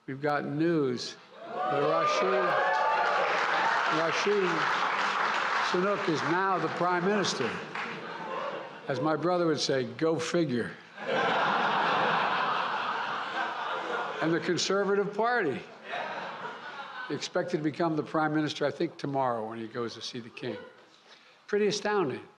we've got news that Rashid Sanook is now the Prime Minister. As my brother would say, go figure. And the Conservative Party expected to become the Prime Minister, I think, tomorrow when he goes to see the King. Pretty astounding.